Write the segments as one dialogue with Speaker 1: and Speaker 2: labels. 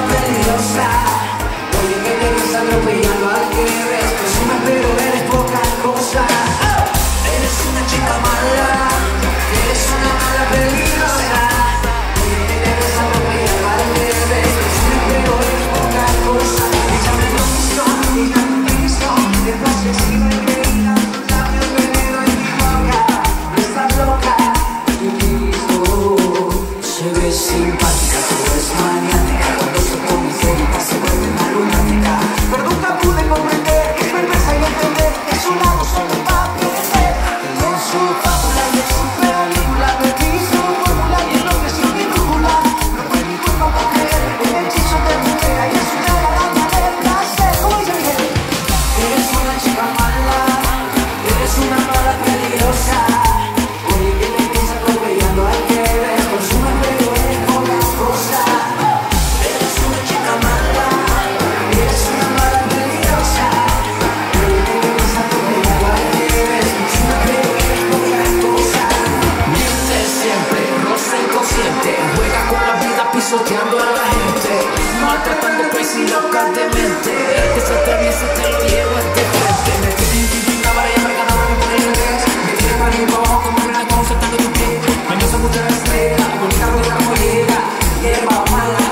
Speaker 1: peligrosa. Oye, que te ves atropellando al que ves. Presume pero eres poca cosa. Eres una chica mala, eres una mala peligrosa. Oye, que te ves atropellando al que ves. Presume pero eres poca cosa. Échame un piso, échame un piso. Despacio encima y creída, tus labios veneno en mi boca. Estás loca, tu piso. Se ve simpática, todo es maniática. Cuando se pone cerca se vuelve una lunática. Pero nunca pude comprender que es vergüenza y entender que su lado solo va a perder. Y en su fábula y en su película perdí su fórmula y enloqueció mi brújula. No fue mi culpa por creer el hechizo de tu vida y en su cara la manera de placer. Como dice mi gente, eres una chica mala, eres una mala peligrosa. Oye, que te piensas atropellando al que ves. Consume pero eres poca cosa. Eres una chica mala, eres una mala peligrosa. Oye, que te piensas atropellando al que ves. Consume pero eres poca cosa. Miente siempre, rosa inconsciente. Juega con la vida pisoteando a la gente. Maltratando crazy locas de mente. Que se atraviesa te lo llevas de frente. Me tiene intimidada para llamar ganado mi poder. Me tiene para ir bajo como una cosa tan de tu pie. Mañosa mucha estrella, bonita bonita como llega. Hierba mala.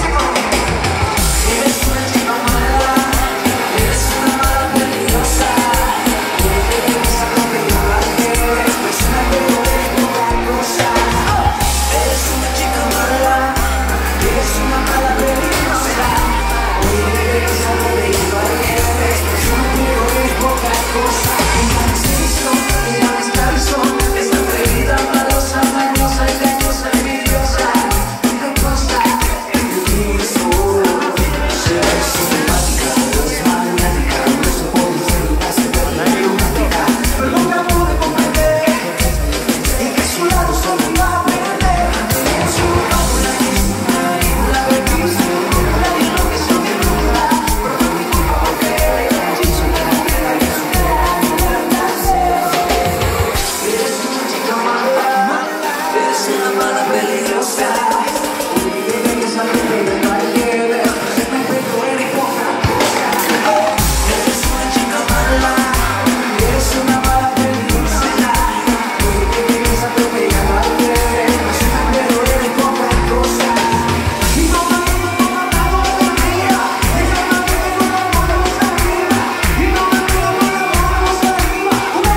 Speaker 1: Eres una chica mala, eres una mala peligrosa. Oye, que te ves atropellando al que ves. Persona pero eres poca cosa. Eres una chica mala, eres una mala peligrosa. Oye, que te ves atropellando al que ves. Persona pero eres poca cosa. Ella me hizo, ella me esclavizó. Esta atrevida, malosa, mañosa, engañosa, envidiosa. ¿Qué cosa? El piso. Se ve simpática, pero es maniática. No se puede ser, se vuelve lunática. Pero nunca pude comprender y que su lado solo iba a perder. En su fábula y en su película perdí su fórmula y enloqueció mi brújula. Pero fue mi culpa por creer el hechizo de tu vida y en su cara la placer. Eres una chica mala, eres una mala peligrosa. Oye, que te ves atropellando al que ves. Presume pero eres poca cosa. Eres una chica mala, eres una mala peligrosa. Oye, que te ves atropellando al que ves. Presume pero eres poca cosa. Y no me digas cómo hago de mía. Y no me digas cómo vamos arriba. Y no me digas cómo vamos arriba. Una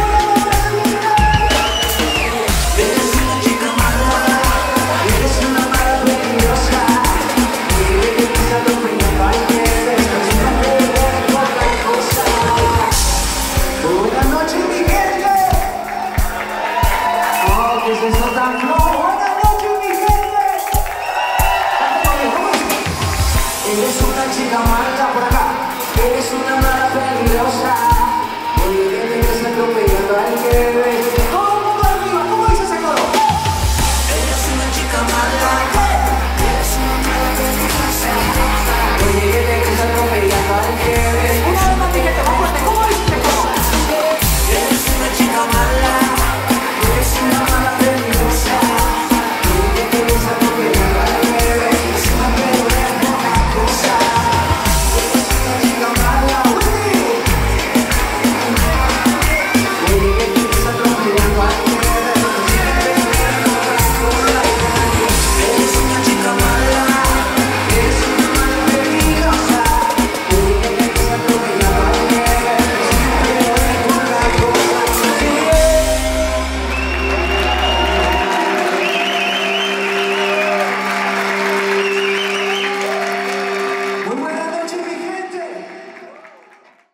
Speaker 1: eres una chica mala, eres una mala peligrosa. Oye, que te ves atropellando al que ves. Presume pero eres poca cosa. Buenas noches, mi gente. Oh, que es eso tan flojo. Buenas noches, mi gente. Eres una chica mala por acá. Eres una mala